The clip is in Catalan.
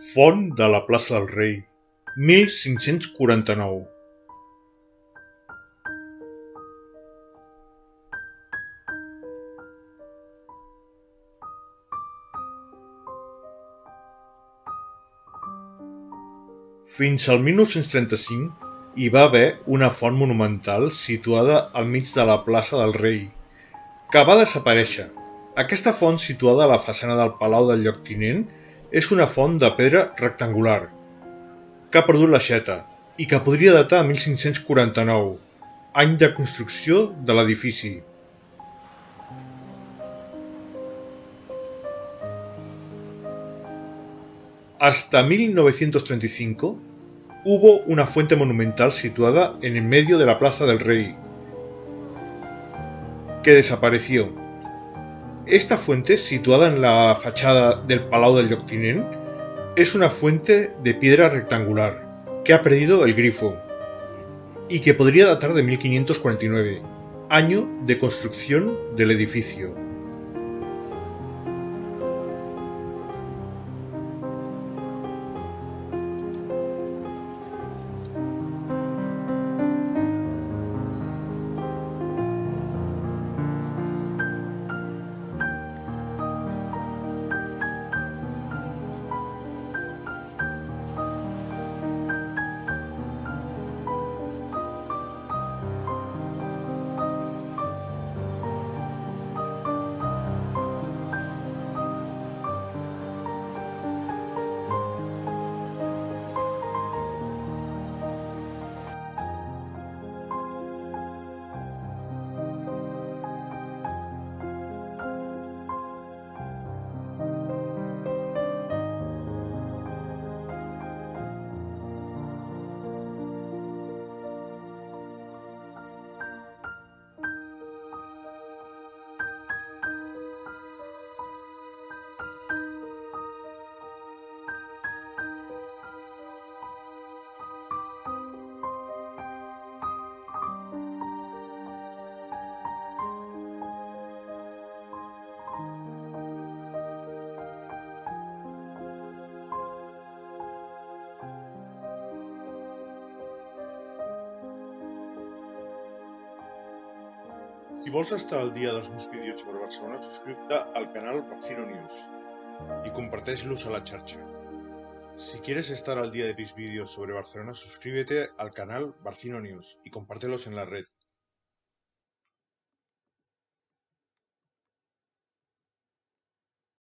Font de la plaça del Rei, 1549. Fins al 1935 hi va haver una font monumental situada al mig de la plaça del Rei, que va desaparèixer. Aquesta font, situada a la façana del Palau del Lloctinent, és una font de pedra rectangular, que ha perdut l'aixeta i que podria datar a 1549, any de construcció de l'edifici. Hasta 1935 hubo una fuente monumental situada en el medio de la Plaza del Rey, que desapareció. Esta fuente, situada en la fachada del Palau del Lloctinent, es una fuente de piedra rectangular, que ha perdido el grifo, y que podría datar de 1549, año de construcción del edificio. Si vols estar al dia dels meus vídeos sobre Barcelona, subscriu-te al canal Barcino News y comparteix-los a la xarxa. Si quieres estar al día de mis vídeos sobre Barcelona, suscríbete al canal Barcino News y compártelos en la red.